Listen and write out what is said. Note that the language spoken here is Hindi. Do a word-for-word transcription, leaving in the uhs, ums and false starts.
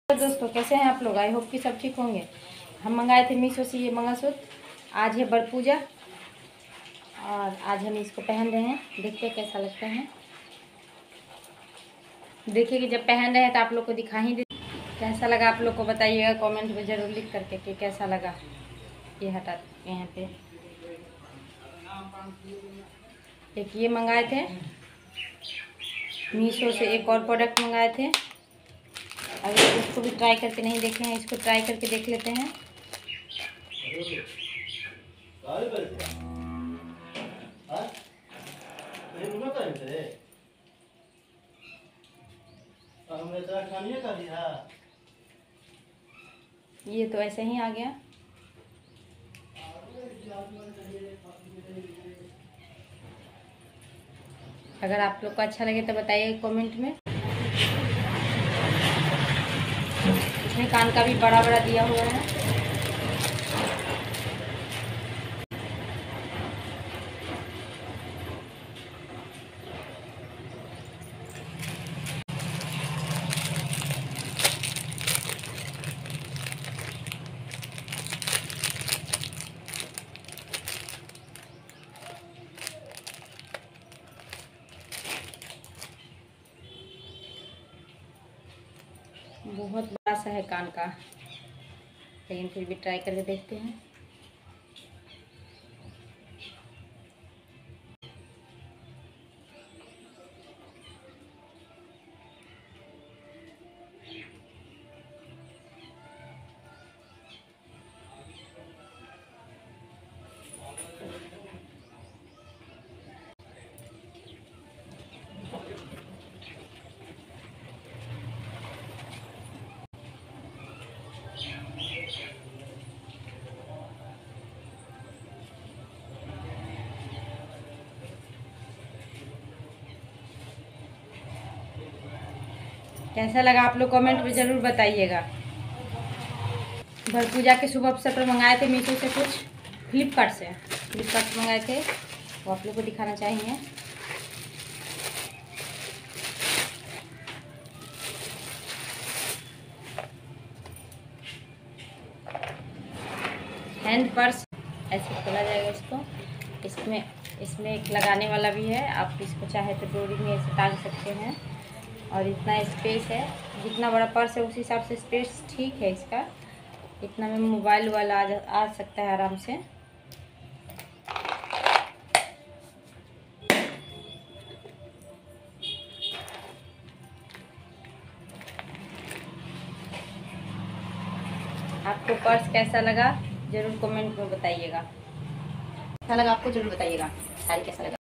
तो दोस्तों कैसे हैं आप लोग। आई होप कि सब ठीक होंगे। हम मंगाए थे मीशो से ये मंगलसूत्र। आज है बर पूजा और आज हम इसको पहन रहे हैं। देखते हैं कैसा लगता है। देखिए कि जब पहन रहे हैं तो आप लोग को दिखा ही दे। कैसा लगा आप लोग को बताइएगा कमेंट में ज़रूर लिख करके कि कैसा लगा। ये हटा यहाँ पे एक ये मंगाए थे मीशो से, एक और प्रोडक्ट मंगाए थे। अभी इसको भी ट्राई करके नहीं देखे हैं, इसको ट्राई करके देख लेते हैं। ये तो ऐसे ही आ गया। अगर आप लोग को अच्छा लगे तो बताइए कमेंट में। इसमें कान का भी बड़ा बड़ा दिया हुआ है। बहुत बड़ा सा है कान का, लेकिन फिर भी ट्राई करके देखते हैं। कैसा लगा आप लोग कमेंट में ज़रूर बताइएगा। बर पूजा के शुभ अवसर पर मंगाए थे मीशो से, कुछ फ्लिपकार्ट से फ्लिपकार्ट से मंगाए थे, वो आप लोग को दिखाना चाहिए। हैंड पर्स ऐसे खोला जाएगा इसको। इसमें इसमें एक लगाने वाला भी है, आप इसको चाहे तो डोरी में ऐसे टांग सकते हैं। और इतना स्पेस है, जितना बड़ा पर्स है उस हिसाब से स्पेस ठीक है इसका। इतना में मोबाइल वाला आ, आ सकता है आराम से। आपको पर्स कैसा लगा ज़रूर कमेंट में बताइएगा। कैसा लगा आपको ज़रूर बताइएगा। साड़ी कैसा लगा।